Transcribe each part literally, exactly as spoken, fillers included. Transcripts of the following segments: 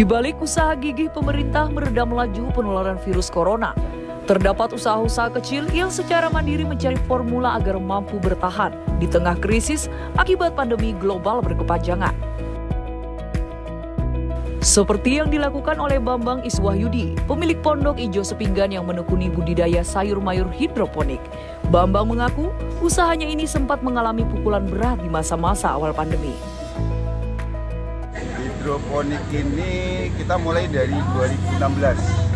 Di balik usaha gigih pemerintah meredam laju penularan virus corona, terdapat usaha-usaha kecil yang secara mandiri mencari formula agar mampu bertahan di tengah krisis akibat pandemi global berkepanjangan. Seperti yang dilakukan oleh Bambang Iswahyudi, pemilik Pondok Ijo Sepinggan yang menekuni budidaya sayur mayur hidroponik. Bambang mengaku usahanya ini sempat mengalami pukulan berat di masa-masa awal pandemi. Hidroponik ini kita mulai dari dua ribu enam belas.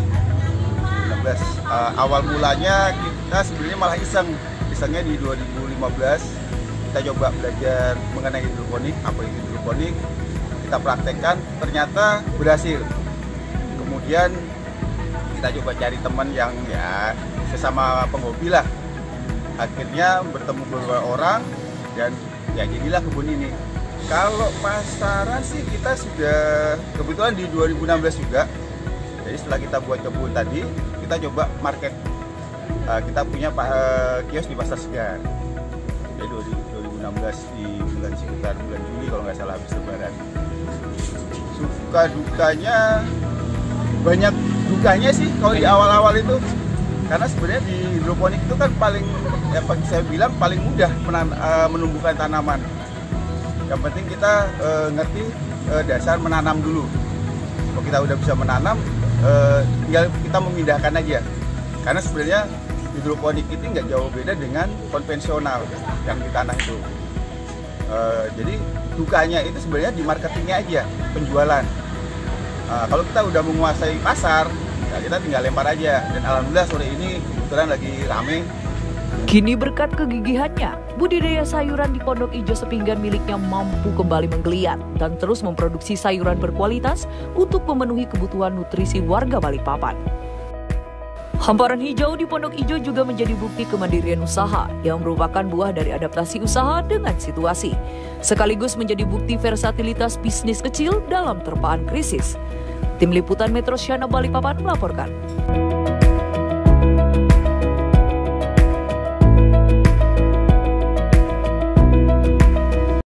Uh, awal mulanya kita sebenarnya malah iseng. Isengnya di dua ribu lima belas kita coba belajar mengenai hidroponik, apa itu hidroponik, kita praktekkan, ternyata berhasil. Kemudian kita coba cari teman yang ya sesama penghobi lah. Akhirnya bertemu beberapa orang dan ya jadilah kebun ini. Kalau pasaran sih kita sudah kebetulan di dua ribu enam belas juga. Jadi setelah kita buat kebun tadi, kita coba market. Uh, kita punya uh, kios di Pasar Segar. Jadi dua ribu enam belas di bulan sekitar bulan Juli kalau nggak salah habis Lebaran. Suka dukanya banyak dukanya sih kalau di awal-awal itu. Karena sebenarnya di hidroponik itu kan paling ya saya bilang paling mudah menan, uh, menumbuhkan tanaman. Yang penting kita uh, ngerti uh, dasar menanam dulu. Kalau kita udah bisa menanam, uh, tinggal kita memindahkan aja. Karena sebenarnya hidroponik itu nggak jauh beda dengan konvensional yang di tanah itu. Uh, jadi dukanya itu sebenarnya di marketingnya aja, penjualan. Uh, kalau kita udah menguasai pasar, ya kita tinggal lempar aja. Dan alhamdulillah sore ini kebetulan lagi rame. Kini berkat kegigihannya, budidaya sayuran di Pondok Ijo Sepinggan miliknya mampu kembali menggeliat dan terus memproduksi sayuran berkualitas untuk memenuhi kebutuhan nutrisi warga Balikpapan. Hamparan hijau di Pondok Ijo juga menjadi bukti kemandirian usaha yang merupakan buah dari adaptasi usaha dengan situasi, sekaligus menjadi bukti versatilitas bisnis kecil dalam terpaan krisis. Tim Liputan Metro Syana Balikpapan melaporkan.